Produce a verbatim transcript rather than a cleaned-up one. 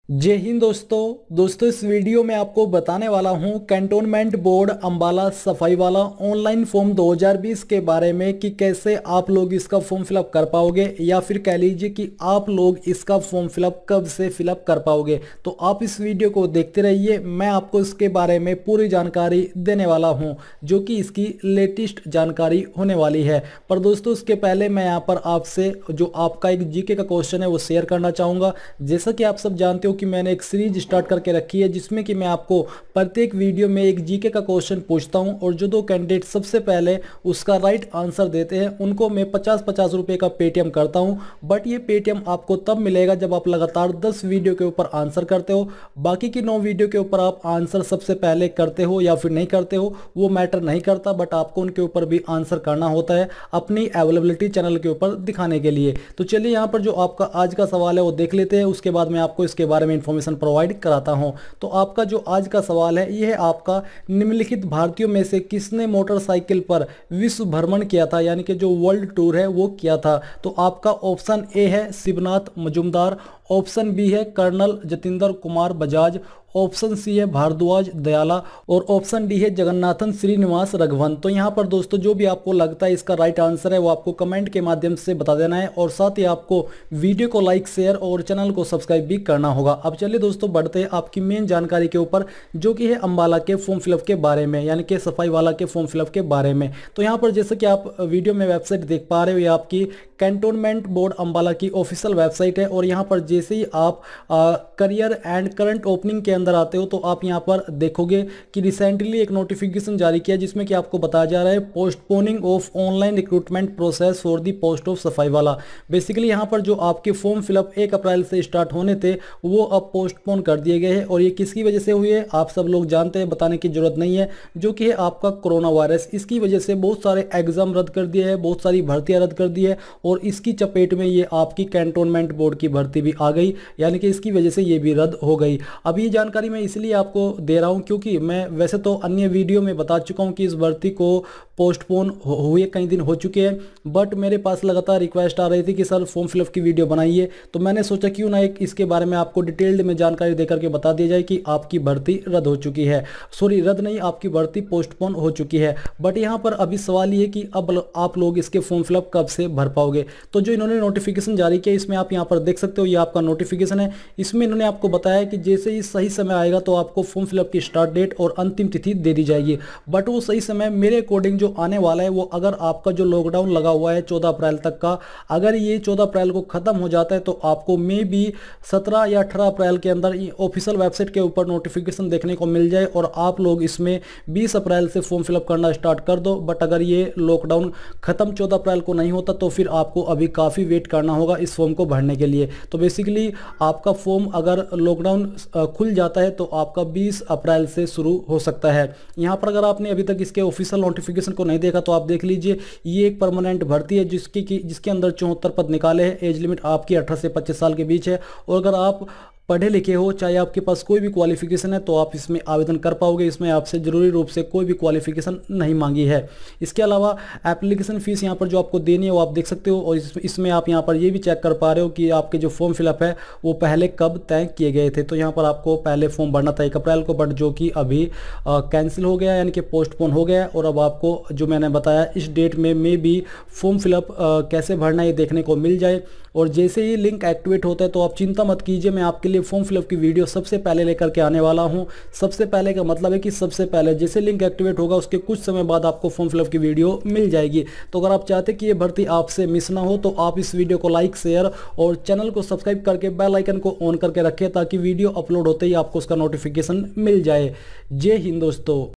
जय हिंद दोस्तों दोस्तों इस वीडियो में आपको बताने वाला हूं कैंटोनमेंट बोर्ड अंबाला सफाई वाला ऑनलाइन फॉर्म दो हज़ार बीस के बारे में कि कैसे आप लोग इसका फॉर्म फिलअप कर पाओगे या फिर कह लीजिए कि आप लोग इसका फॉर्म फिलअप कब से फिलअप कर पाओगे। तो आप इस वीडियो को देखते रहिए, मैं आपको इसके बारे में पूरी जानकारी देने वाला हूँ जो कि इसकी लेटेस्ट जानकारी होने वाली है। पर दोस्तों उसके पहले मैं यहाँ पर आपसे जो आपका एक जीके का क्वेश्चन है वो शेयर करना चाहूँगा। जैसा कि आप सब जानते हो कि मैंने एक सीरीज स्टार्ट करके रखी है जिसमें कि मैं आपको प्रत्येक वीडियो में एक जीके का क्वेश्चन पूछता हूं और जो दो कैंडिडेट सबसे पहले उसका राइट आंसर देते हैं उनको मैं पचास पचास रुपए का पेटीएम करता हूं। बट ये पेटीएम आपको तब मिलेगा जब आप लगातार दस वीडियो के ऊपर आंसर करते हो। बाकी की नौ वीडियो के ऊपर आप आंसर सबसे पहले करते हो या फिर नहीं करते हो वो मैटर नहीं करता, बट आपको उनके ऊपर भी आंसर करना होता है अपनी अवेलेबिलिटी चैनल के ऊपर दिखाने के लिए। तो चलिए यहाँ पर जो आपका आज का सवाल है वो देख लेते हैं, उसके बाद मैं आपको इसके बारे में इंफॉर्मेशन प्रोवाइड कराता हूं। तो आपका जो आज का सवाल है यह है आपका निम्नलिखित भारतीयों में से किसने मोटरसाइकिल पर विश्व भ्रमण किया था, यानी कि जो वर्ल्ड टूर है वो किया था। तो आपका ऑप्शन ए है शिवनाथ मजूमदार, ऑप्शन बी है colonel Jatinder Kumar Bajaj, option C है भारद्वाज दयाला और ऑप्शन डी है जगन्नाथन श्रीनिवास रघुवन। तो यहाँ पर दोस्तों जो भी आपको लगता है इसका राइट आंसर है वो आपको कमेंट के माध्यम से बता देना है और साथ ही आपको वीडियो को लाइक शेयर और चैनल को सब्सक्राइब भी करना होगा। अब चलिए दोस्तों बढ़ते हैं आपकी मेन जानकारी के ऊपर जो कि है अंबाला के फॉर्म फिलअप के बारे में, यानी कि सफाई वाला के फॉर्म फिलअप के बारे में। तो यहाँ पर जैसे कि आप वीडियो में वेबसाइट देख पा रहे हो ये आपकी कैंटोनमेंट बोर्ड अंबाला की ऑफिशियल वेबसाइट है और यहाँ पर जैसे ही आप करियर एंड करंट ओपनिंग के अंदर आते हो तो आप यहाँ पर देखोगे कि रिसेंटली एक नोटिफिकेशन जारी किया जिसमें कि आपको बताया जा रहा है postponing of online recruitment process for the post of safai wala. Basically यहाँ पर जो आपके फॉर्म फिलअप एक अप्रैल से स्टार्ट होने थे वो अब पोस्टपोन कर दिए गए हैं और ये किसकी वजह से हुई है आप सब लोग जानते हैं, बताने की जरूरत नहीं है, जो कि है आपका कोरोना वायरस। इसकी वजह से बहुत सारे एग्जाम रद्द कर दिए हैं, बहुत सारी भर्तियां रद्द कर दी है और इसकी चपेट में ये आपकी कैंटोनमेंट बोर्ड की भर्ती भी आ गई, यानी कि इसकी वजह से ये भी रद्द हो गई। अब ये जानकारी मैं इसलिए आपको दे रहा हूं क्योंकि मैं वैसे तो अन्य वीडियो में बता चुका हूं कि इस भर्ती को पोस्टपोन हुए कई दिन हो चुके हैं, बट मेरे पास लगातार रिक्वेस्ट आ रही थी कि सर फॉर्म फिलअप की वीडियो बनाइए। तो मैंने सोचा क्यों ना एक इसके बारे में आपको डिटेल्ड में जानकारी देकर के बता दी जाए कि आपकी भर्ती रद्द हो चुकी है, सॉरी रद्द नहीं, आपकी भर्ती पोस्टपोन हो चुकी है। बट यहाँ पर अभी सवाल ये कि अब आप लोग इसके फॉर्म फिलअप कब से भर पाओगे। तो जो इन्होंने नोटिफिकेशन जारी किया इसमें आप यहाँ पर देख सकते हो, ये आपका नोटिफिकेशन है। इसमें इन्होंने आपको बताया कि जैसे ही सही समय आएगा तो आपको फॉर्म फिलअप की स्टार्ट डेट और अंतिम तिथि दे दी जाएगी। बट वो सही समय मेरे अकॉर्डिंग जो आने वाला है वो अगर आपका जो लॉकडाउन लगा हुआ है चौदह अप्रैल तक का, अगर ये चौदह अप्रैल को खत्म हो जाता है तो आपको मे बी सत्रह या अठारह अप्रैल के अंदर ऑफिशियल वेबसाइट के ऊपर नोटिफिकेशन देखने को मिल जाए और आप लोग इसमें बीस अप्रैल से फॉर्म फिलअप करना स्टार्ट कर दो। बट अगर ये लॉकडाउन खत्म चौदह अप्रैल को नहीं होता तो फिर आपको अभी काफ़ी वेट करना होगा इस फॉर्म को भरने के लिए। तो बेसिकली आपका फॉर्म अगर लॉकडाउन खुल जाता है तो आपका बीस अप्रैल से शुरू हो सकता है। यहाँ पर अगर आपने अभी तक इसके ऑफिशियल नोटिफिकेशन को नहीं देखा तो आप देख लीजिए, ये एक परमानेंट भर्ती है जिसकी जिसके अंदर चौहत्तर पद निकाले हैं। एज लिमिट आपकी अठारह से पच्चीस साल के बीच है और अगर आप पढ़े लिखे हो, चाहे आपके पास कोई भी क्वालिफिकेशन है तो आप इसमें आवेदन कर पाओगे। इसमें आपसे जरूरी रूप से कोई भी क्वालिफिकेशन नहीं मांगी है। इसके अलावा एप्लीकेशन फीस यहाँ पर जो आपको देनी है वो आप देख सकते हो और इसमें आप यहाँ पर ये भी चेक कर पा रहे हो कि आपके जो फॉर्म फिलअप है वो पहले कब तय किए गए थे। तो यहाँ पर आपको पहले फॉर्म भरना था एक अप्रैल को, बट जो कि अभी कैंसिल हो गया, यानी कि पोस्टपोन हो गया और अब आपको जो मैंने बताया इस डेट में मे बी फॉर्म फिलअप कैसे भरना है ये देखने को मिल जाए। और जैसे ही लिंक एक्टिवेट होता है तो आप चिंता मत कीजिए, मैं आपके लिए फॉर्म फिलअप की वीडियो सबसे पहले लेकर के आने वाला हूं। सबसे पहले का मतलब है कि सबसे पहले जैसे लिंक एक्टिवेट होगा उसके कुछ समय बाद आपको फॉर्म फिलअप की वीडियो मिल जाएगी। तो अगर आप चाहते कि ये भर्ती आपसे मिस ना हो तो आप इस वीडियो को लाइक शेयर और चैनल को सब्सक्राइब करके बेल आइकन को ऑन करके रखें ताकि वीडियो अपलोड होते ही आपको उसका नोटिफिकेशन मिल जाए। जय हिंद दोस्तों।